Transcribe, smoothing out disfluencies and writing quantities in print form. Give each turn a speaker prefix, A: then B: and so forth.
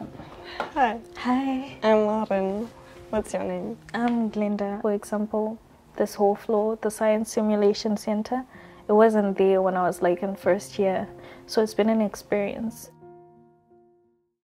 A: Hi.
B: Hi.
A: I'm Maren. What's your name?
B: I'm Glenda. For example, this whole floor, the Science Simulation Center, it wasn't there when I was like in first year. So it's been an experience.